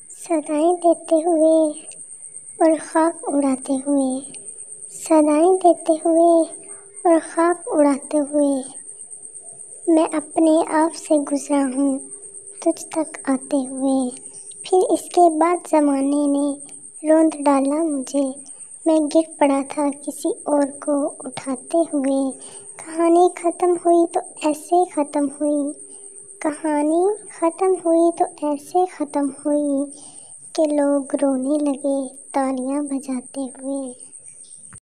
सदाएं देते हुए और खाक उड़ाते हुए, सदाएं देते हुए और खाक उड़ाते हुए, मैं अपने आप से गुजरा हूँ तुझ तक आते हुए। फिर इसके बाद ज़माने ने रौंद डाला मुझे, मैं गिर पड़ा था किसी और को उठाते हुए। कहानी ख़त्म हुई तो ऐसे ख़त्म हुई, कहानी ख़त्म हुई तो ऐसे ख़त्म हुई कि लोग रोने लगे तालियां बजाते हुए।